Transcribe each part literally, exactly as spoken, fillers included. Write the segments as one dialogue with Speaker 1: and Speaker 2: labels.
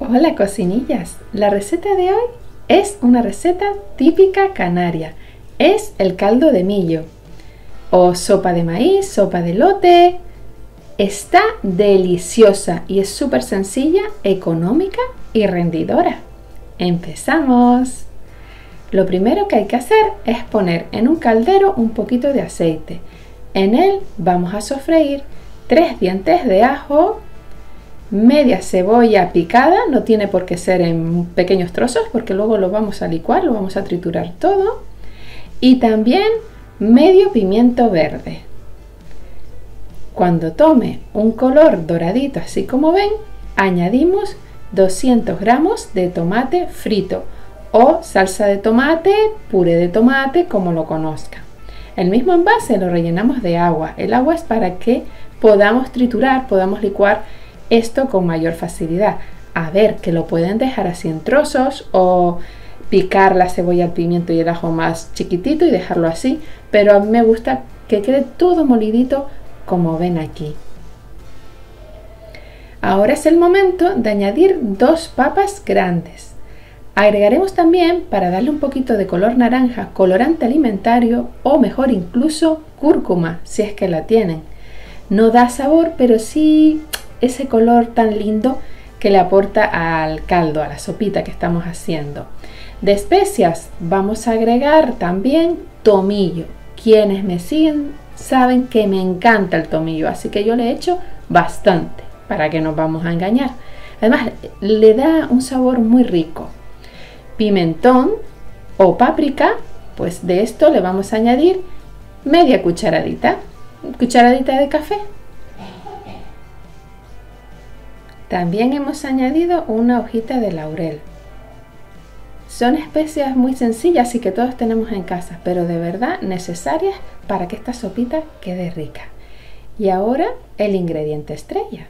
Speaker 1: Hola cocinillas, la receta de hoy es una receta típica canaria, es el caldo de millo o sopa de maíz, sopa de elote. Está deliciosa y es súper sencilla, económica y rendidora. ¡Empezamos! Lo primero que hay que hacer es poner en un caldero un poquito de aceite. En él vamos a sofreír tres dientes de ajo, media cebolla picada, no tiene por qué ser en pequeños trozos porque luego lo vamos a licuar, lo vamos a triturar todo, y también medio pimiento verde. Cuando tome un color doradito así como ven, añadimos doscientos gramos de tomate frito o salsa de tomate, puré de tomate, como lo conozcan. El mismo envase lo rellenamos de agua. El agua es para que podamos triturar, podamos licuar esto con mayor facilidad. A ver, que lo pueden dejar así en trozos o picar la cebolla, el pimiento y el ajo más chiquitito y dejarlo así, pero a mí me gusta que quede todo molidito como ven aquí. Ahora es el momento de añadir dos papas grandes. Agregaremos también, para darle un poquito de color naranja, colorante alimentario o mejor incluso cúrcuma, si es que la tienen. No da sabor, pero sí ese color tan lindo que le aporta al caldo, a la sopita que estamos haciendo. De especias vamos a agregar también tomillo. Quienes me siguen saben que me encanta el tomillo, así que yo le echo bastante, para que nos vamos a engañar. Además le da un sabor muy rico. Pimentón o páprica, pues de esto le vamos a añadir media cucharadita, cucharadita de café. También hemos añadido una hojita de laurel. Son especias muy sencillas y que todos tenemos en casa, pero de verdad necesarias para que esta sopita quede rica. Y ahora el ingrediente estrella.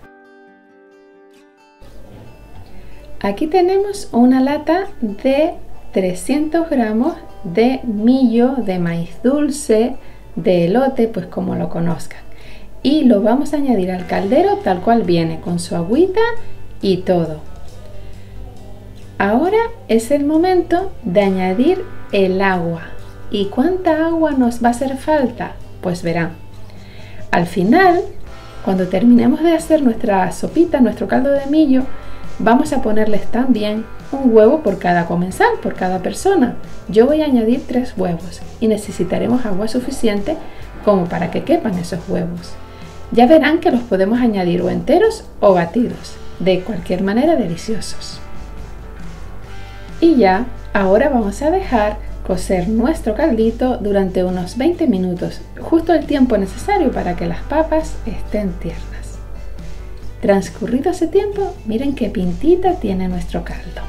Speaker 1: Aquí tenemos una lata de trescientos gramos de millo, de maíz dulce, de elote, pues como lo conozcan. Y lo vamos a añadir al caldero tal cual viene, con su agüita y todo. Ahora es el momento de añadir el agua. ¿Y cuánta agua nos va a hacer falta? Pues verán. Al final, cuando terminemos de hacer nuestra sopita, nuestro caldo de millo, vamos a ponerles también un huevo por cada comensal, por cada persona. Yo voy a añadir tres huevos y necesitaremos agua suficiente como para que quepan esos huevos. Ya verán que los podemos añadir o enteros o batidos, de cualquier manera deliciosos. Y ya, ahora vamos a dejar cocer nuestro caldito durante unos veinte minutos, justo el tiempo necesario para que las papas estén tiernas. Transcurrido ese tiempo, miren qué pintita tiene nuestro caldo.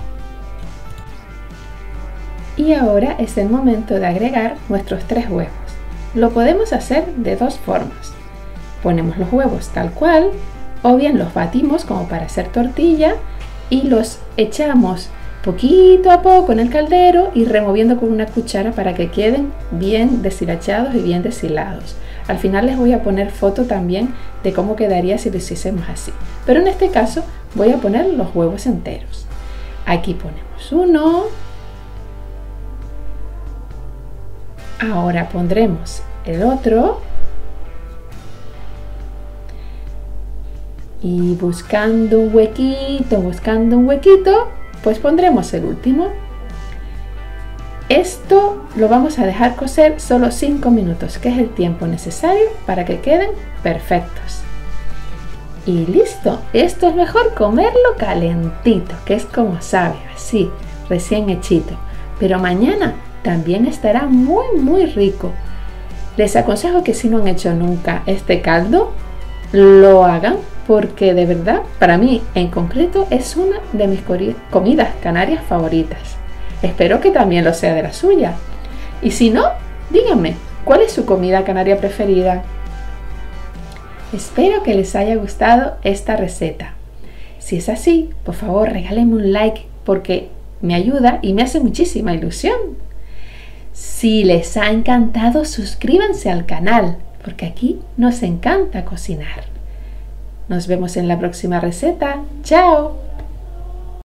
Speaker 1: Y ahora es el momento de agregar nuestros tres huevos. Lo podemos hacer de dos formas. Ponemos los huevos tal cual, o bien los batimos como para hacer tortilla y los echamos poquito a poco en el caldero y removiendo con una cuchara para que queden bien deshilachados y bien deshilados. Al final les voy a poner foto también de cómo quedaría si lo hiciésemos así. Pero en este caso voy a poner los huevos enteros. Aquí ponemos uno. Ahora pondremos el otro. Y buscando un huequito, buscando un huequito, pues pondremos el último. Esto lo vamos a dejar cocer solo cinco minutos, que es el tiempo necesario para que queden perfectos. Y listo, esto es mejor comerlo calentito, que es como sabe, así, recién hechito. Pero mañana también estará muy muy rico. Les aconsejo que si no han hecho nunca este caldo, lo hagan, porque de verdad, para mí en concreto, es una de mis comidas canarias favoritas. Espero que también lo sea de la suya. Y si no, díganme, ¿cuál es su comida canaria preferida? Espero que les haya gustado esta receta. Si es así, por favor regálenme un like porque me ayuda y me hace muchísima ilusión. Si les ha encantado, suscríbanse al canal porque aquí nos encanta cocinar. Nos vemos en la próxima receta. ¡Chao!